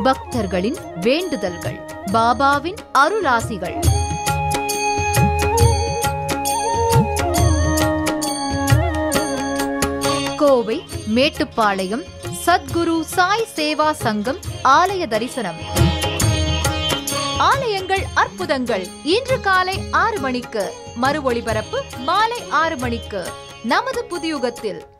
பக்தர்களின் வேண்டுதல்கள், பாபாவின் அருளாசிகள். கோவை மேட்டுப்பாளையம் சத்குரு சாய் சேவா சங்கம் ஆலய தரிசனம். ஆலயங்கள் அற்புதங்கள். இன்று காலை 6 மணிக்கு, மறு ஒளிபரப்பு மாலை 6 மணிக்கு. நமது புதியுகத்தில்.